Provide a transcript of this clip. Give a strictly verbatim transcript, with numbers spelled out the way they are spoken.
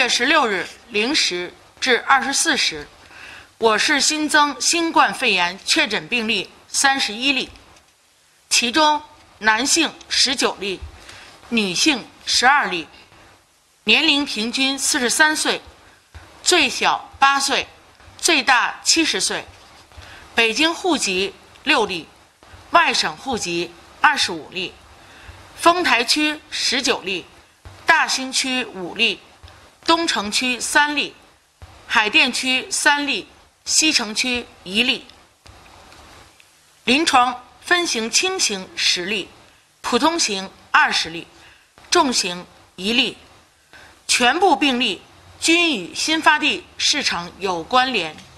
月十六日零时至二十四时，我市新增新冠肺炎确诊病例三十一例，其中男性十九例，女性十二例，年龄平均四十三岁，最小八岁，最大七十岁。北京户籍六例，外省户籍二十五例，丰台区十九例，大兴区五例，东城区三例，海淀区三例，西城区一例。临床分型轻型十例，普通型二十例，重型一例。全部病例均与新发地市场有关联。